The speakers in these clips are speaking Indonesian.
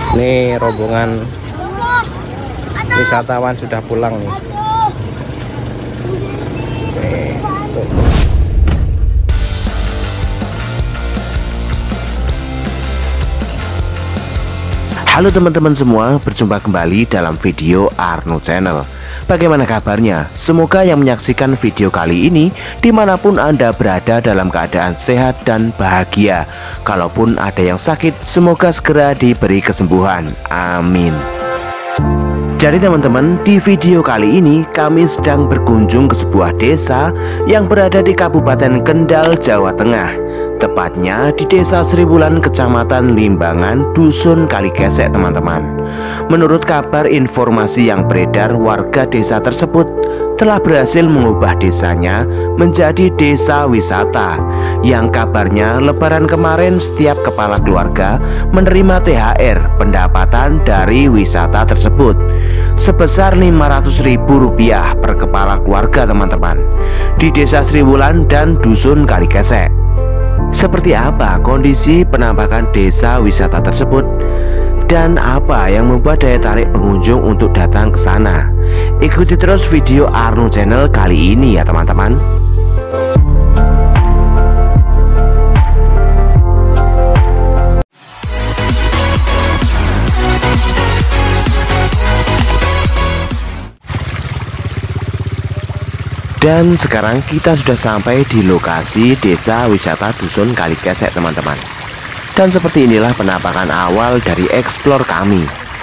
Ini rombongan wisatawan sudah pulang nih. Tuh. Halo teman-teman semua, berjumpa kembali dalam video Arno Channel. Bagaimana kabarnya? Semoga yang menyaksikan video kali ini dimanapun Anda berada dalam keadaan sehat dan bahagia. Kalaupun ada yang sakit, semoga segera diberi kesembuhan. Amin. Jadi teman-teman, di video kali ini kami sedang berkunjung ke sebuah desa yang berada di Kabupaten Kendal, Jawa Tengah. Tepatnya di Desa Sriwulan, Kecamatan Limbangan, Dusun Kalikesek teman-teman. Menurut kabar informasi yang beredar, warga desa tersebut telah berhasil mengubah desanya menjadi desa wisata. Yang kabarnya lebaran kemarin setiap kepala keluarga menerima THR pendapatan dari wisata tersebut sebesar Rp500.000 per kepala keluarga teman-teman di Desa Sriwulan dan Dusun Kalikesek. Seperti apa kondisi penampakan desa wisata tersebut dan apa yang membuat daya tarik pengunjung untuk datang ke sana? Ikuti terus video Arno Channel kali ini ya teman-teman. Dan sekarang kita sudah sampai di lokasi desa wisata Dusun Kalikesek teman-teman. Dan seperti inilah penampakan awal dari eksplor kami.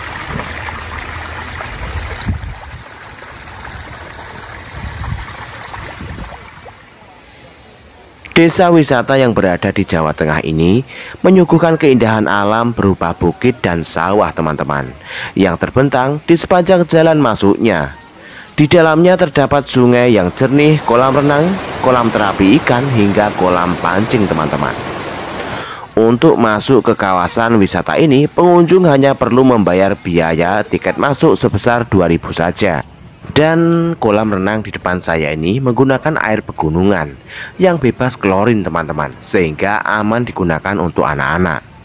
Desa wisata yang berada di Jawa Tengah ini menyuguhkan keindahan alam berupa bukit dan sawah teman-teman, yang terbentang di sepanjang jalan masuknya. Di dalamnya terdapat sungai yang jernih, kolam renang, kolam terapi ikan, hingga kolam pancing teman-teman. Untuk masuk ke kawasan wisata ini, pengunjung hanya perlu membayar biaya tiket masuk sebesar Rp2.000 saja. Dan kolam renang di depan saya ini menggunakan air pegunungan yang bebas klorin teman-teman, sehingga aman digunakan untuk anak-anak.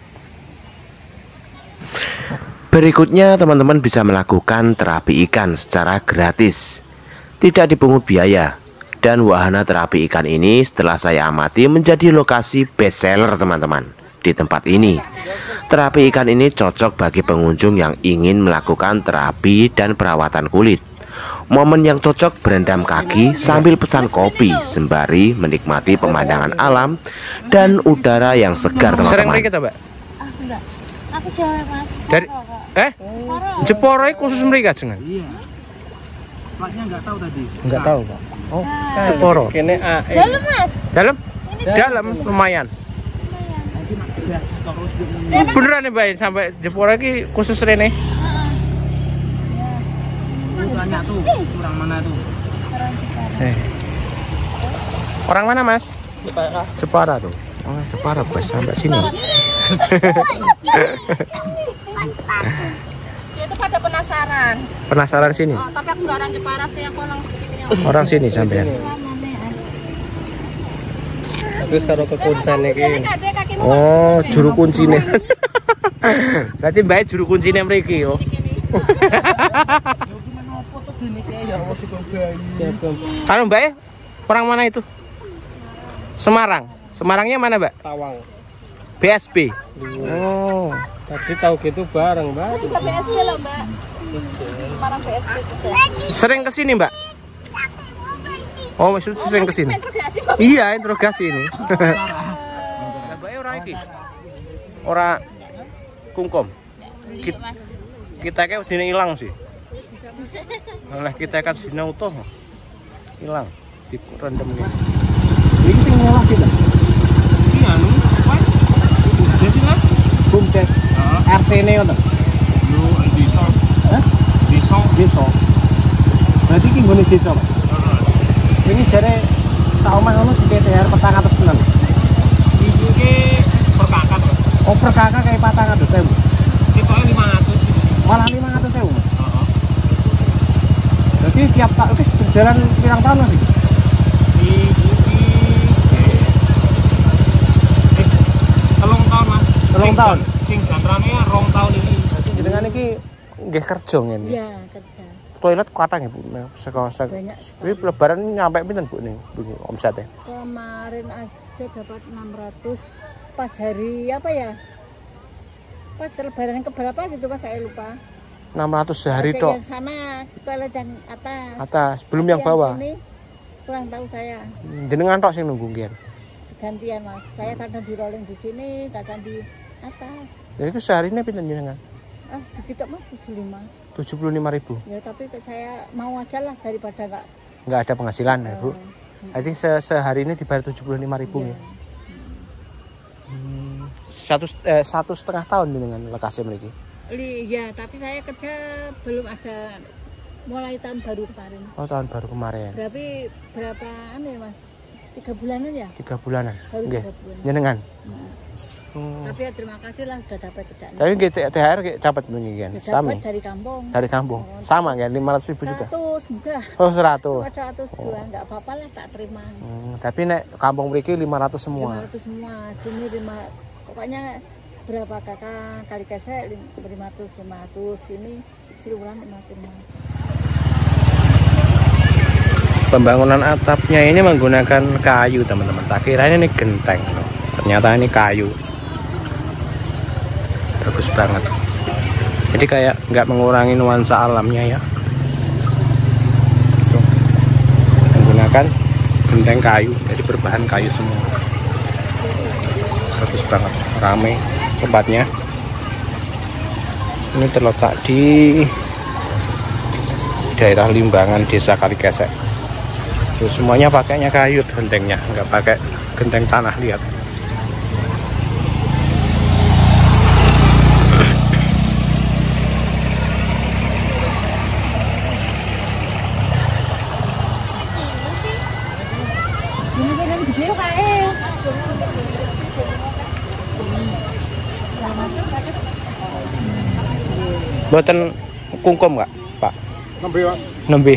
Berikutnya teman-teman bisa melakukan terapi ikan secara gratis, tidak dipungut biaya. Dan wahana terapi ikan ini setelah saya amati menjadi lokasi best seller teman-teman di tempat ini. Terapi ikan ini cocok bagi pengunjung yang ingin melakukan terapi dan perawatan kulit. Momen yang cocok berendam kaki sambil pesan kopi sembari menikmati pemandangan alam dan udara yang segar teman-teman. Sering kita, Mbak? Enggak. Aku Jawa, Mas. Dari Jeporo khusus mereka jangan? Iya. Platnya nggak tahu tadi. Nggak tahu Pak. Oh, Jeporo. Kene Dalam, Mas. Dalam? Ini Dalam lumayan. Beneran nih, Mbak, sampai Jeporo iki khusus rene. Banyak tuh, kurang mana tuh? Orang mana, Mas? Jepara. Jepara tuh. Oh, Jepara Bos sampai sini. Dia tuh pada penasaran. Penasaran sini? Oh, tapi aku nggak orang Jepara sih, aku orang sini. Orang sini sampean. Terus kalau kekuncian iki. Oh, juru kuncine. Berarti Mbak juru kuncine mriki yo. Kalau Mbak orang mana itu? Semarang. Semarangnya mana, Mbak? Tawang. BSB. Oh, Tadi tahu gitu bareng, Mbak. Juga BSD loh, Mbak. Semarang BSD juga. sering kesini, Mbak? Oh, maksudnya sering kesini? Interogasi, Mbak. Iya, interogasi ini. Mbak orang iki. Ora kungkom. Iya, Mas. Kita kayak udah hilang sih. Oleh kita kan sini utuh hilang di random ini. Ini sing ngolah kita. Iya, anu, apa? Desa lah. Bumdes. RT ne ngono. Yo, desa. Hah? Desa. Desa. Berarti ki nggone desa, Pak. Ini jare sak omah ngono sithik THR 400 tenan. Iku ki per kakak to. Oh, per kakak kayak 400.000. Kita 500. Malah 500.000. Heeh. Jadi tiap tak wis berjalan pirang tahun lagi. Telung tahun, Mas. Telung tahun. Sing jantrane 2 tahun ini. niki nggih kerja ngene. Iya, kerja. Toilet kuatang ya Bu. Sekolah. Banyak. Ini lebaran nyampe pinten Bu nih omsetnya? Kemarin aja dapat 600 pas hari apa ya? Pas lebaran keberapa gitu Mas, saya lupa. 600 sehari Pas tok. yang sana, toilet yang atas. Atas, belum Tapi yang bawah. Sini, kurang tahu saya. Jenengan tok sing nunggu nggih. Gantian Mas. Saya kadang di rolling di sini, kadang di atas. Ya itu sehari ini pinten jenengan? Ah, sedikit Mas 75. 75.000. Ya tapi saya mau aja lah daripada Nggak ada penghasilan ya Bu. Jadi sehari ini dibayar 75.000 Iya. ya. Satu setengah tahun dengan lokasi mereka. Iya, tapi saya kerja belum ada mulai tahun baru kemarin. Oh tahun baru kemarin. Berapaan ya Mas? 3 bulanan ya? 3 bulanan. Baru Nggih. 3 bulan. Jenengan. Tapi ya terima kasih lah sudah dapat kerjaan. Tapi nggih THR dapat mungkin. Ya, Sami. dapat dari kampung. Dari kampung. Sama kan 500.000 juga. 100 enggak. Oh 100. 102 enggak apa-apa lah tak terima. Tapi nek kampung mriki 500 semua. 500 semua. Sini 5 pokoknya berapa kakak kali kesek 500 sini siluran 500. Pembangunan atapnya ini menggunakan kayu teman-teman. Tak kira ini genteng. Ternyata ini kayu. Bagus banget. Jadi kayak nggak mengurangi nuansa alamnya ya. Tuh. Menggunakan genteng kayu. Jadi berbahan kayu semua. Bagus banget. Ramai tempatnya. Ini terletak di daerah Limbangan, Desa Kalikesek. Tuh, semuanya pakainya kayu gentengnya, nggak pakai genteng tanah. Lihat. Buatan kungkum nggak, Pak? Nembe, Pak. Nembe.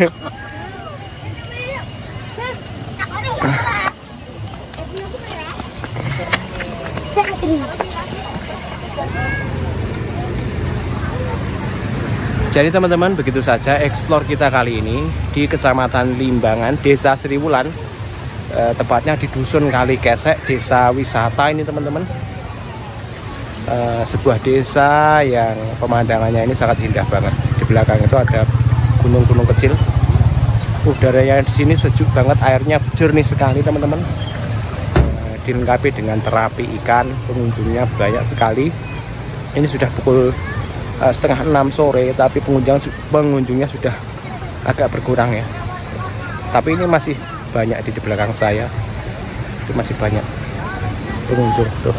Jadi teman-teman, begitu saja eksplor kita kali ini di Kecamatan Limbangan, Desa Sriwulan, tepatnya di Dusun Kalikesek, desa wisata ini teman-teman. Sebuah desa yang pemandangannya ini sangat indah banget. Di belakang itu ada gunung-gunung kecil. Udaranya di sini sejuk banget, airnya jernih sekali teman-teman. Dilengkapi dengan terapi ikan, pengunjungnya banyak sekali. Ini sudah pukul setengah 6 sore, tapi pengunjungnya sudah agak berkurang ya. Tapi ini masih banyak di belakang saya, itu masih banyak pengunjung tuh.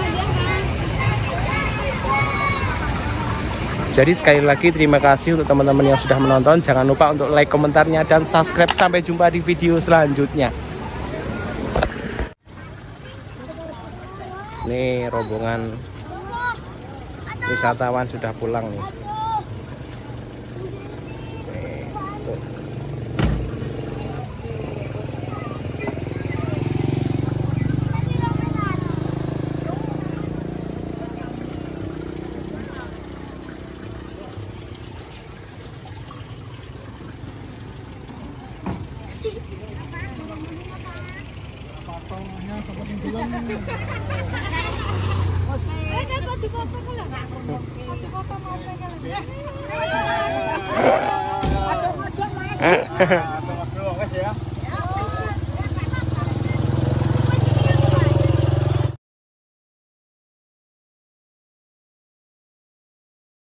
Jadi sekali lagi terima kasih untuk teman-teman yang sudah menonton. Jangan lupa untuk like, komentarnya, dan subscribe. Sampai jumpa di video selanjutnya. Nih rombongan wisatawan sudah pulang nih. Tuh. Ada